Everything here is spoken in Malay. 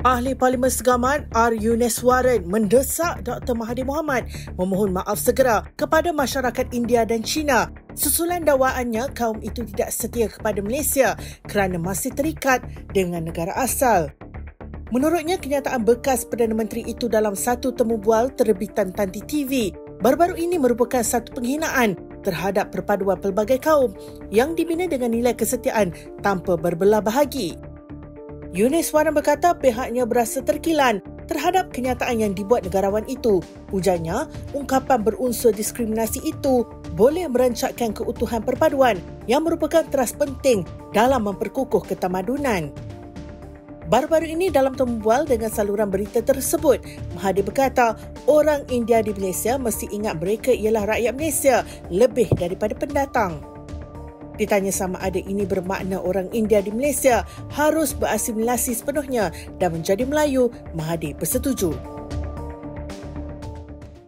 Ahli Parlimen Segamat R. Yuneswaran mendesak Dr. Mahathir Mohamad memohon maaf segera kepada masyarakat India dan China susulan dakwaannya kaum itu tidak setia kepada Malaysia kerana masih terikat dengan negara asal. Menurutnya, kenyataan bekas Perdana Menteri itu dalam satu temu bual terbitan Tanti TV baru-baru ini merupakan satu penghinaan terhadap perpaduan pelbagai kaum yang dibina dengan nilai kesetiaan tanpa berbelah bahagi. Yuneswaran berkata pihaknya berasa terkilan terhadap kenyataan yang dibuat negarawan itu. Ujarnya, ungkapan berunsur diskriminasi itu boleh merancakkan keutuhan perpaduan yang merupakan teras penting dalam memperkukuh ketamadunan. Baru-baru ini dalam temu bual dengan saluran berita tersebut, Mahathir berkata orang India di Malaysia mesti ingat mereka ialah rakyat Malaysia lebih daripada pendatang. Ditanya sama ada ini bermakna orang India di Malaysia harus berasimilasi sepenuhnya dan menjadi Melayu, Mahathir bersetuju.